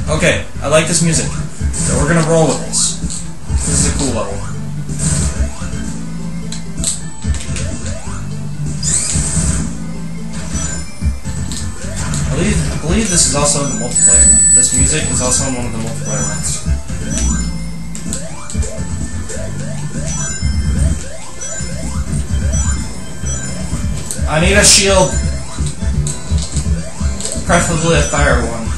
Okay, I like this music. So we're gonna roll with this. This is a cool level. I believe this is also in the multiplayer. This music is also in one of the multiplayer ones. I need a shield. Preferably a fire one.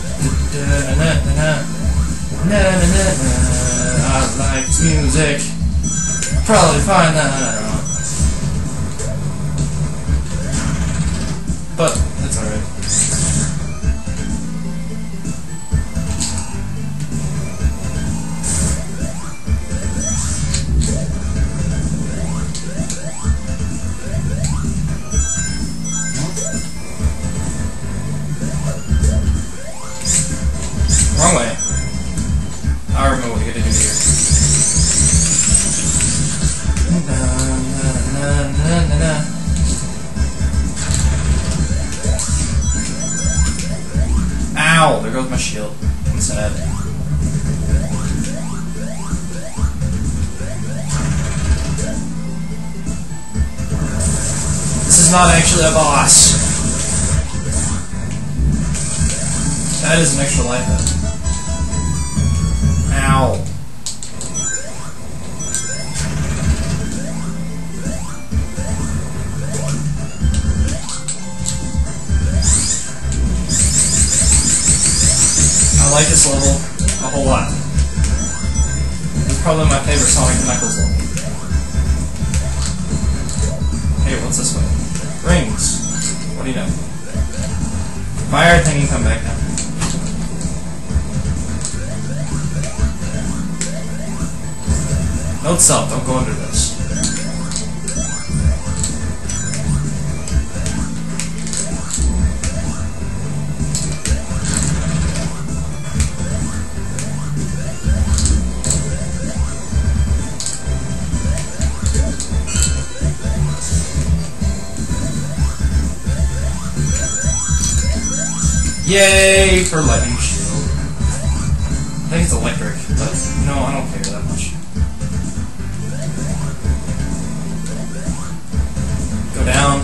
I like this music. Probably find that. I don't know. But it's alright. Wrong way. I remember what you gotta do here. Ow! There goes my shield. I'm sad. This is not actually a boss. That is an extra life then. Ow. I like this level a whole lot. It's probably my favorite Sonic & Knuckles level. Hey, what's this way? Rings. What do you know? Fire thing and come back down. Note self, don't go under this. Yay for lightning shield. I think it's electric, but no, I don't care that much. Go down.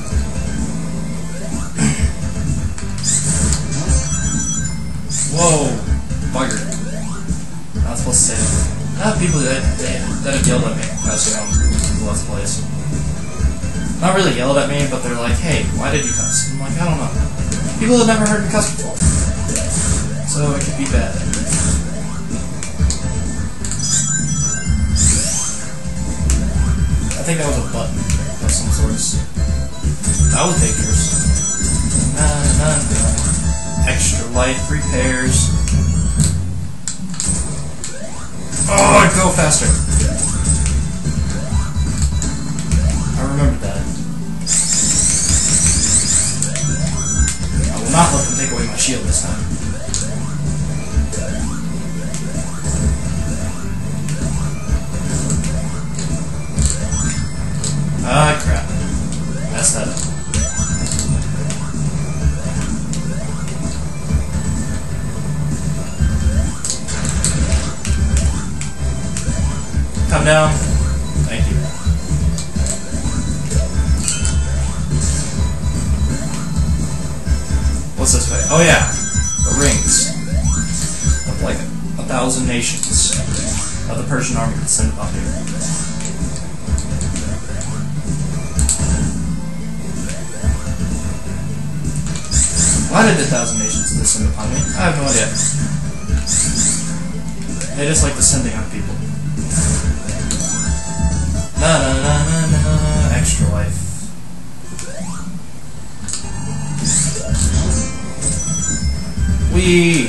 Whoa, bugger. Not supposed to say that. I have people that have yelled at me cussing on the Let's Plays. Not really yelled at me, but they're like, hey, why did you cuss? I'm like, I don't know. People have never heard me cuss before. So it could be bad. I think that was a button of some sort. That was dangerous. Extra life repairs. Oh, go faster. I remembered that. I will not let them take away my shield this time. Ah, crap. Messed that up. Come down. Thank you. What's this way? Oh yeah, the rings of like 1,000 nations of the Persian army that sent up here. Why did the 1,000 nations descend upon me? I have no idea. They just like descending on people. Na na na na na. Extra life. Whee!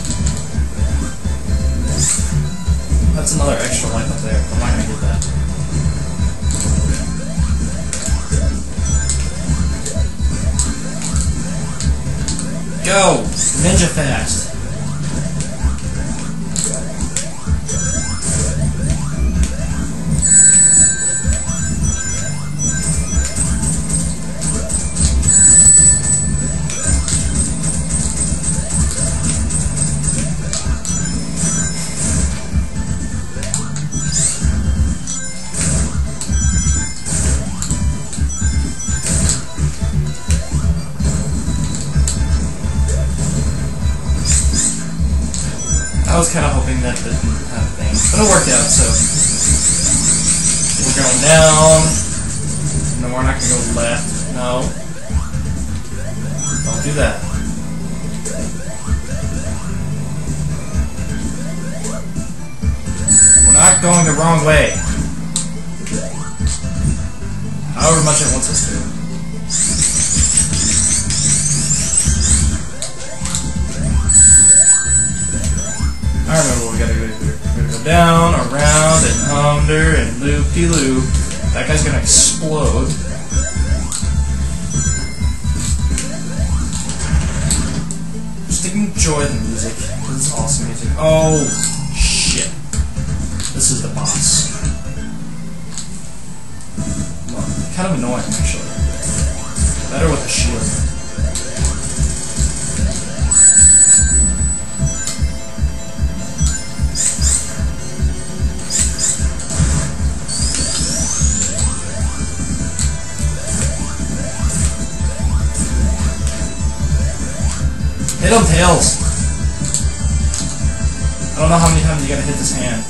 That's another extra life up there. I'm not gonna get that. Go! Ninja fast! I was kind of hoping that didn't happen, but it worked out, so we're going down. No, we're not going to go left. No. Don't do that. We're not going the wrong way. However much it wants us to. I remember what we gotta go do. We're gonna go down, around, and under, and loop-de-loop. That guy's gonna explode. Just enjoy the music, because it's awesome music. Oh, shit. This is the boss. Well, kind of annoying, actually. Better with a shield. Hit him, Tails! I don't know how many times you gotta hit this hand.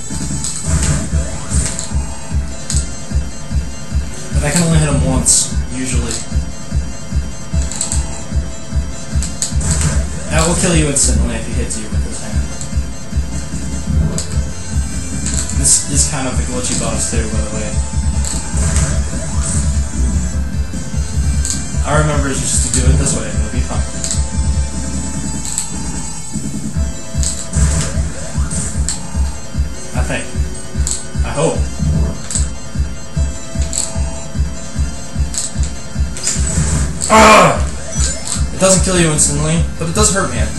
But I can only hit him once, usually. That will kill you instantly if he hits you with his hand. This is kind of a glitchy boss too, by the way. I remember just to do it this way, it'll be fun. I think. I hope. Ah! It doesn't kill you instantly, but it does hurt, man.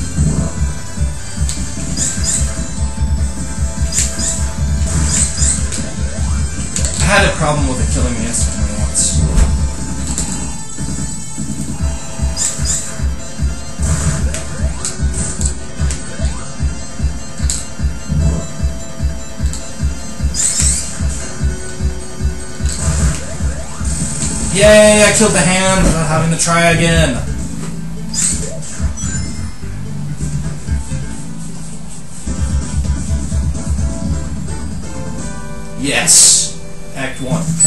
I had a problem with it killing me instantly once. Yay, I killed the hand without having to try again. Yes! Act 1.